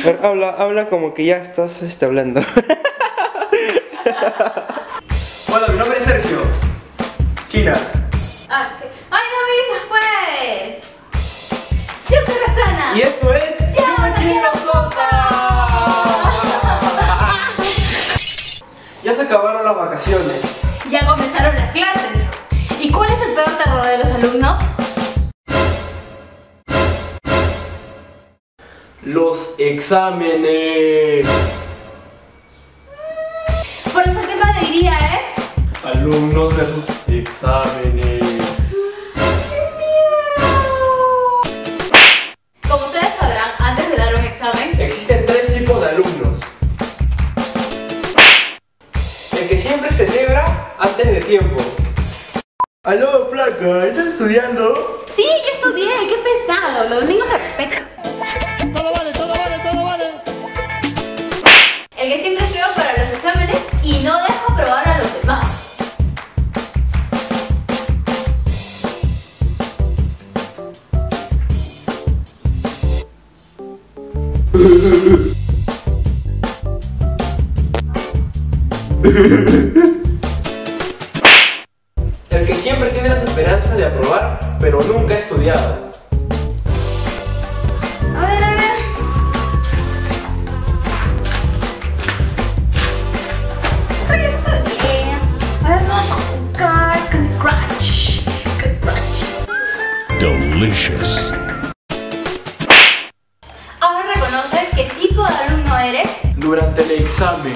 Pero habla como que ya estás hablando. Hola, mi nombre es Sergio. China. Ah, sí. ¡Ay, no me dices pues! Yo soy Roxana. Y esto es... ¡Yo no quiero copa! Ya se acabaron las vacaciones. Ya comenzaron las clases. ¿Y cuál es el peor terror de los alumnos? Los exámenes. Por eso el tema de hoy día es... Alumnos de sus exámenes. Como ustedes sabrán, antes de dar un examen, Existen tres tipos de alumnos. El que siempre celebra antes de tiempo. Aló, flaca, ¿estás estudiando? sí, ya estudié, qué pesado, los domingos se respetan. Todo vale, todo vale, todo vale. El que siempre estudia para los exámenes y no deja probar a los demás. El que siempre tiene las esperanzas de aprobar, pero nunca ha estudiado. A ver, a ver. Hoy estudié. A ver, vamos a jugar Candy Crush. Candy Crush. Delicious. Ahora reconoce qué tipo de alumno eres. Durante el examen.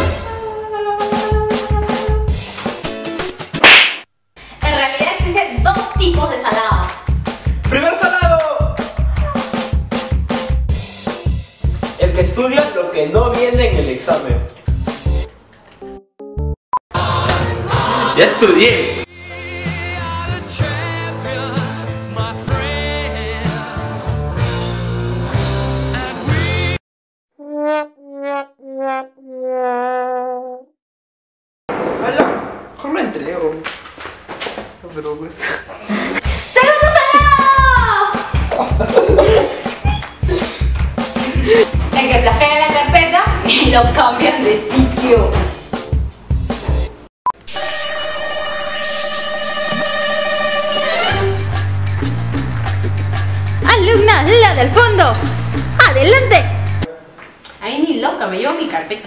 En realidad existen dos tipos de salada. ¡Primer salado! El que estudia lo que no viene en el examen. ¡Ya estudié! ¡Hala! Mejor lo entrego. Pero pues... ¡Segundo salado! El que plagea la carpeta y lo cambian de sitio. Alumna, la del fondo. ¡Adelante! Ahí ni loca, me llevo mi carpeta.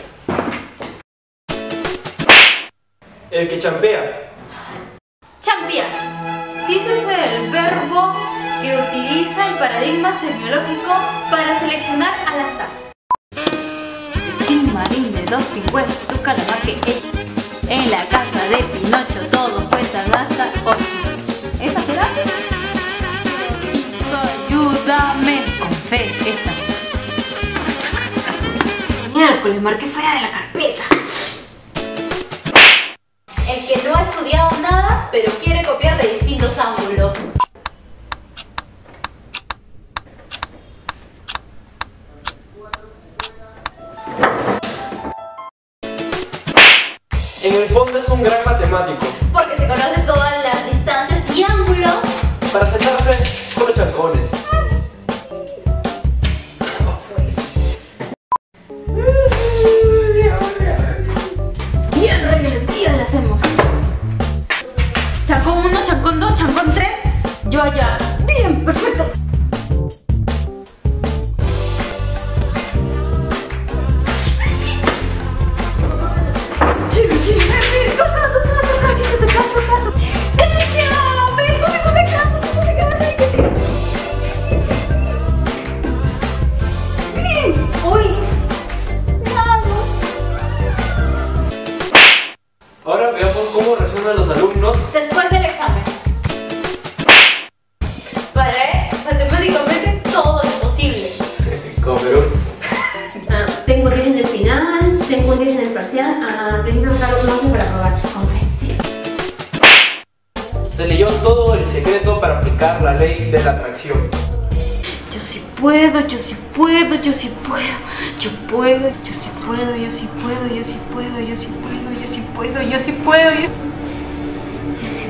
El que champea. Chambear. Dícese el verbo que utiliza el paradigma semiológico para seleccionar al azar. Tin marín de dos pingües, tu calamaque, en la casa de Pinocho todos cuentan hasta 8. ¿Esa será? Diosito, ayúdame. Con fe, esta. Miércoles, marqué fuera de la carpeta. El que no ha estudiado nada, pero quiere copiar de distintos ángulos. En el fondo es un gran matemático. Porque se conocen todas las distancias y ángulos. Para sentarse con los chancones. Bien, regulativas le hacemos. Chancón 1, chancón 2, chancón 3. Yo allá. Bien, perfecto. Ahora veamos cómo resuenan los alumnos. Después del examen. Para él, matemáticamente todo es posible. Como Perú. Tengo 10 en el final, tengo 10 en el parcial, necesito sacar un 11 para probar. Con fe, sí. Se leyó todo el secreto para aplicar la ley de la atracción. Yo sí puedo, yo sí puedo, yo sí puedo. Yo puedo, yo sí puedo, yo sí puedo, yo sí puedo, yo sí puedo, yo sí puedo, yo sí puedo, yo sí puedo, yo sí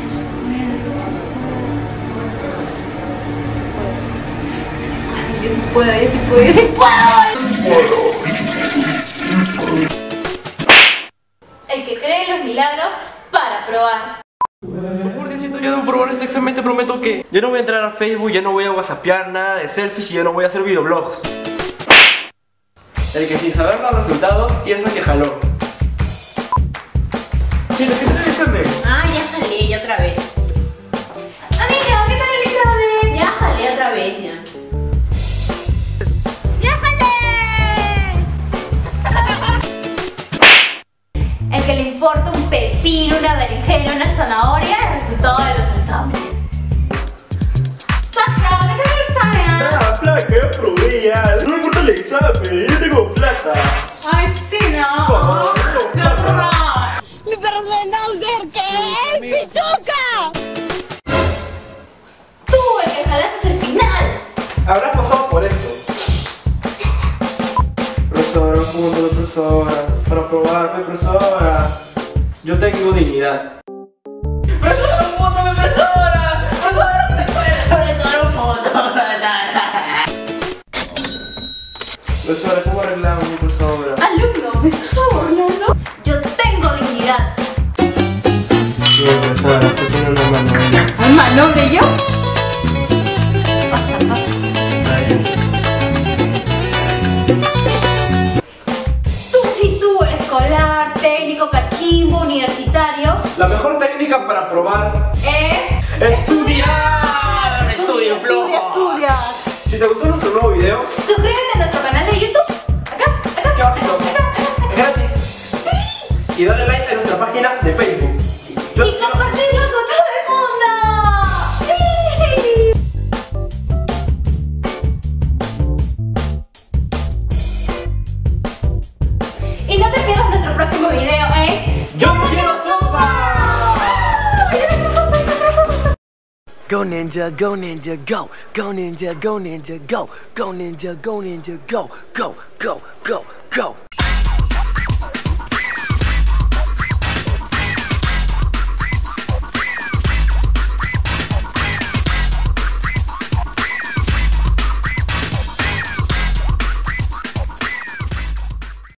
puedo, yo sí puedo. puedo, yo sí puedo, yo sí puedo. El que cree en los milagros para probar. Por favor, Diosito, ayúdame a probar este examen. Te prometo que yo no voy a entrar a Facebook, ya no voy a whatsappear nada de selfies y yo no voy a hacer videoblogs. El que sin saber los resultados piensa que jaló. Chicos, ¿qué tal el examen? Ah, ya jalé, ya otra vez. Amiga, ¿qué tal el examen? Ya jalé otra vez, ya. El que le importa un pepino, una berenjena, una zanahoria, el resultado de los exámenes. Sasha, ¿qué tal el examen? Ah, flaca, ya probé ya. No me importa el examen, yo tengo plata. Ay, sí, no. Por tengo plata. ¡Pero Blenhauser, qué! ¡Pituca! Tú, el que jalaste el final. Habrás pasado por esto. Profesora, ¿cómo te lo profesora? Para probarme, profesora. Yo tengo dignidad. ¡Profesora, fótame, profesora! Profesora, ¿cómo arreglamos mi profesora? Alumno, ¿me estás sobornando? Yo tengo dignidad. Sí, profesora, usted tiene una mano. ¿Ay, manobre yo? Pasa, pasa. Tú sí, tú, escolar, técnico, cachimbo, universitario. La mejor técnica para probar Es... ¡estudiar! ¡Estudia, flojo! Estudia. Si te gustó nuestro nuevo video, Suscríbete a nuestro canal de YouTube. Acá, acá. aquí abajo, es gratis. Y dale like a nuestra página de Facebook. Y compartirlo con todo el mundo. ¡Sí! Y no te pierdas nuestro próximo video, ¿eh? ¡Yo quiero sopa! Go ninja, go ninja, go. Go ninja, go ninja, go. Go ninja, go ninja, go. Go, go, go, go.